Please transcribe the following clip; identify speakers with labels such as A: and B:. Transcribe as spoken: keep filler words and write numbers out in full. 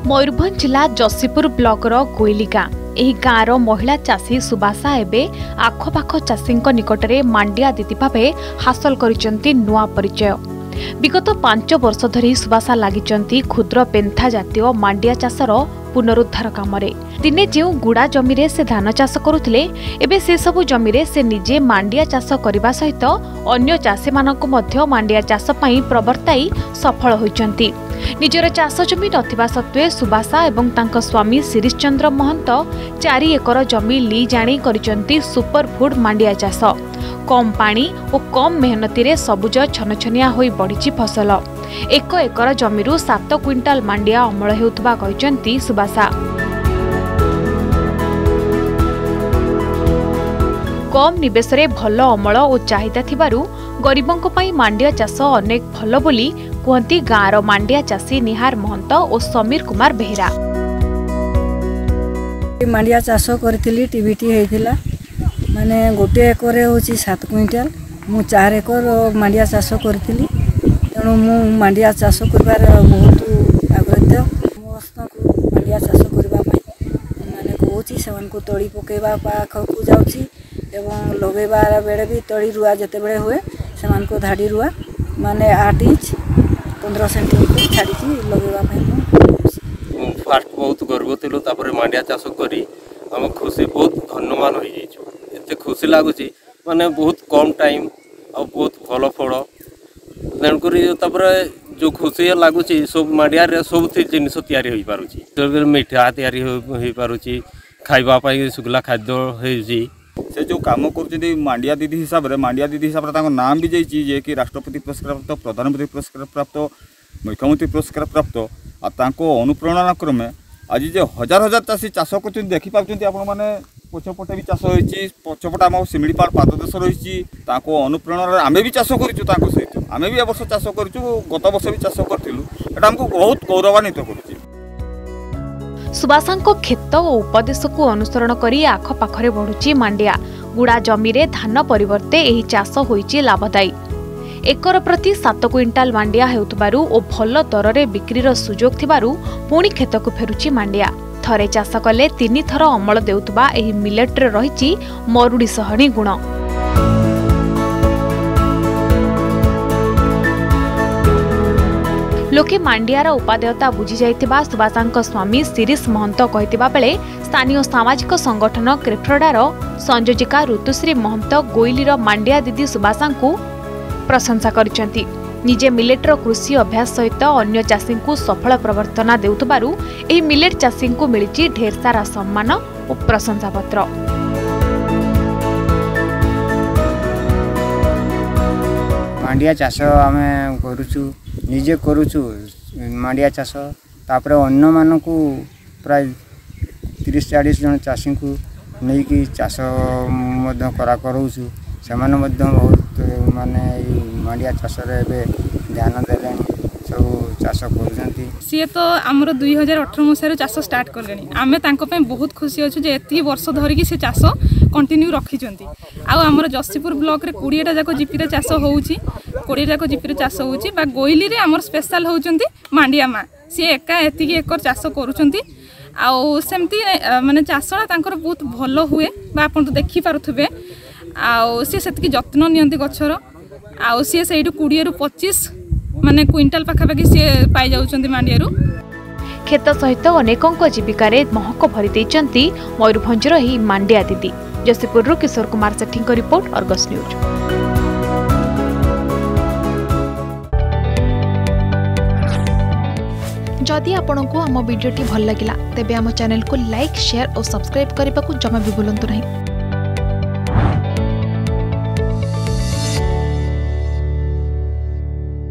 A: मयूरभंज जिला जसीपुर ब्लॉकर गोइली गाँ एही गाँवर महिला चाषी सुबासा एबे आखपाख चाषी निकटरे मांडिया दीदी भावे हासिल करिसेंती नुआ परिचय। विगत पांच वर्ष धरी सुबासा लागिचंती क्षुद्र पेंथा जातीय मांडिया चाषर पुनरुद्धार कामरे। दिने जो गुड़ा जमीरे से धान चाष करुथिले एबे से सबु जमीरे से निजे मांडिया चाष करबा सहित अन्य चाषी मानक मध्य मांडिया चाष पई प्रवर्ताई सफल होइचंती। निजर चाष जमी नथिबा सत्वे सुबासा एवं तांका स्वामी शिरीष चंद्र महंत चारि एकर जमी ली जाणी करिचंती सुपर फूड मांडिया चाष। कम पानी और कम मेहनती रे सबुज छनछनिया होई बढ़िची फसल। एक एकर जमीरु सात क्विंटाल मांडिया अमल हेउतबा कहिचंती सुबासा। कम निवेश रे भल अमल और चाहिदा थिबारु गरीबंक पई मांडिया चाष अनेक भल बोली कहती गाँवर मांडिया चाषी निहार महंत और समीर कुमार बेहेरा।
B: मांडिया चाष करथिली टीवीटी हेइथिला माने गोटे एकर होची सात क्विंटाल। मु चार एकर मांडिया चाष करथिली तेणु मु मांडिया चाष करबार बहुत आग्रह। मस्त मांडिया चाष करबा पई माने कहूची सेमान को तड़ी पकेबा पाखकु जाउची एवं लगेबार बेले भी तड़ी रुआ जते बेले हुए सेमान को धाड़ी रुआ माने आठ इंच पंद्रह सेंटीमीटर छाड़ी लगेबा पई।
C: फास्ट बहुत गर्व थिलो तापर मांडिया चाष करी हम खुशी बहुत धन्यवान हो जाइछु। एते खुशी लागुची माने बहुत कम टाइम और बहुत भल फल तेणुकरी तापर जो खुशी लगुच सब मांडिया सब जिनस तैयारी हो पारुची। मिठा तैयारी हो पारुची खाइबा शुक्ला खाद्य होइची।
D: से जो काम कर मांडिया दीदी हिसाब से मांडिया दीदी हिसाब से नाम भी जाइए कि राष्ट्रपति पुरस्कार प्राप्त प्रधानमंत्री पुरस्कार प्राप्त मुख्यमंत्री पुरस्कार प्राप्त आ अनुप्रेरणा क्रमे आज जो हजार हजार चाषी चाष कर देखी पार्टी आपण मैंने पछपटे भी चाष होती पछपटे आम शिमिलीपाड़ पाददेश रही अनुप्रेरणा आम भी चाष करूँ सहित आम भी वर्ष चाष करूँ गत वर्ष भी चाष करूँ आमको बहुत गौरवान्वित कर।
A: सुबासांको खेत और उपदेश को अनुसरण करी आखपाखरे बढ़ुची मांडिया। गुड़ा जमीरे धान परिवर्ते एही चाष होईची लाभदायी। एकर प्रति सात क्विंटाल मांडिया हेउतबारु ओ भल दररे बिक्रीर सुजोग थिबारु पुणी खेतकु फेरुची मांडिया। थरे चाष कले तीन थर अमल देउतबा एही मिलेट्रे रहिची मरुड़ी सहणी गुण। लोके मांडियार उपादेयता बुझी जाइतिबा सुबासांक स्वामी शिरीष महंत कहितिबा बेले स्थानीय सामाजिक संगठन क्रेफ्रडार संयोजिका ऋतुश्री महंत गोइलीर मांडिया दीदी सुबासांकु प्रशंसा करिसेंती। निजे मिलेटर कृषि अभ्यास सहित अन्य चाषी को सफल प्रवर्तना देउतबारु एही मिलेट चाषी को मिलिची ढेर सारा सम्मान और प्रशंसा पत्र।
E: मांडिया चाष आमे करूछु निजे करूछु मांडिया चाष तापर अन्य मानकु प्राय तीस चालीस जन चाषी को नहीं कि चाष मध्य करा करूछु से बहुत माने मांडिया चाष रे ध्यान देले सब चाष करूछंती।
F: सी तो आमर दुई हजार अठर मसीह चाष स्टार्ट कले आम बहुत खुशी अच्छे जे एति वर्ष धरिकी से चाष कंटिन्यू रखिंट। आमर जसीपुर ब्लॉक रे कोड़ीटा जाक जीपी चाष होउची कोड़े जाक जीपी चाष होउची बा गोइली रे आमर स्पेशल होउचंती मांडिया माँ सी एका एतिकी एकर चाष करूछंती। आउ सेमती माने चाषटा तांकर बहुत भल हुए बा आपन तो देखि पारुथबे। आउ सी सेतिकी जत्न नियंती गछर आउ सी सेइडु बीस रु पच्चीस माने क्विंटाल पाखापाखि सी पाई जाउचंती मांडियारू।
A: खेत सहित अनेकों जीविकार महक भरी देइचंती मयूरभंजर ही मांडिया दीदी। Jashipur Kishore Kumar Sethi report Argus news. जदि आपंक आम भिडी भल लगा तेब आम चैनल को लाइक शेयर और सब्सक्राइब करने को जमा भी भूलु नहीं।